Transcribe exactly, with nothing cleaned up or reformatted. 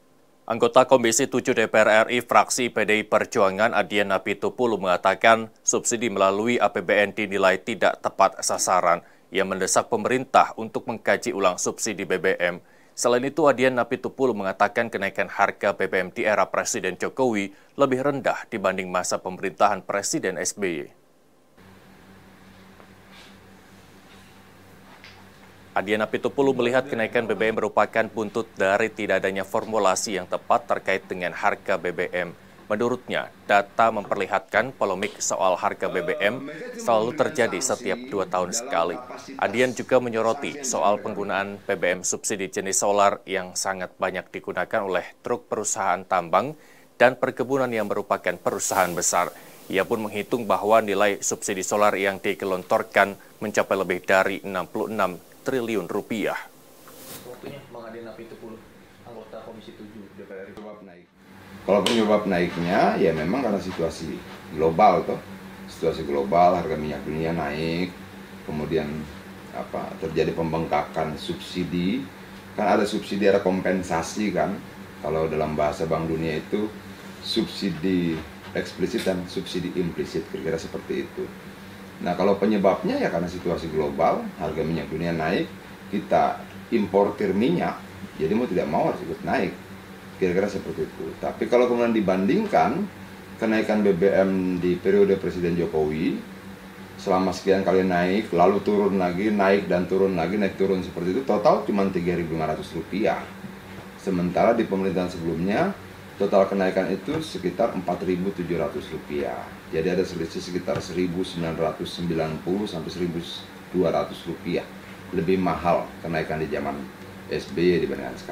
Anggota Komisi tujuh D P R R I fraksi P D I Perjuangan Adian Apitupulu mengatakan subsidi melalui A P B N dinilai tidak tepat sasaran. Ia mendesak pemerintah untuk mengkaji ulang subsidi B B M. Selain itu, Adian Apitupulu mengatakan kenaikan harga B B M di era Presiden Jokowi lebih rendah dibanding masa pemerintahan Presiden S B Y. Adian Apitupulu melihat kenaikan B B M merupakan buntut dari tidak adanya formulasi yang tepat terkait dengan harga B B M. Menurutnya, data memperlihatkan polemik soal harga B B M selalu terjadi setiap dua tahun sekali. Adian juga menyoroti soal penggunaan B B M subsidi jenis solar yang sangat banyak digunakan oleh truk perusahaan tambang dan perkebunan yang merupakan perusahaan besar. Ia pun menghitung bahwa nilai subsidi solar yang digelontorkan mencapai lebih dari enam puluh enam triliun rupiah. Waktunya Bang Adian Apitupulu, anggota Komisi tujuh D P R R I. Naik. Kalau penyebab naiknya ya memang karena situasi global toh. Situasi global, harga minyak dunia naik, kemudian apa terjadi pembengkakan subsidi. Kan ada subsidi, ada kompensasi kan. Kalau dalam bahasa Bank Dunia itu subsidi eksplisit dan subsidi implisit, kira-kira seperti itu. Nah, kalau penyebabnya ya karena situasi global, harga minyak dunia naik, kita importir minyak, jadi mau tidak mau harus ikut naik. Kira-kira seperti itu. Tapi kalau kemudian dibandingkan kenaikan B B M di periode Presiden Jokowi, selama sekian kali naik, lalu turun lagi, naik dan turun lagi, naik turun seperti itu, total cuma tiga ribu lima ratus rupiah. Sementara di pemerintahan sebelumnya, total kenaikan itu sekitar empat ribu tujuh ratus rupiah. Jadi ada selisih sekitar seribu sembilan ratus sembilan puluh sampai seribu dua ratus rupiah. Lebih mahal kenaikan di zaman S B Y dibandingkan sekarang.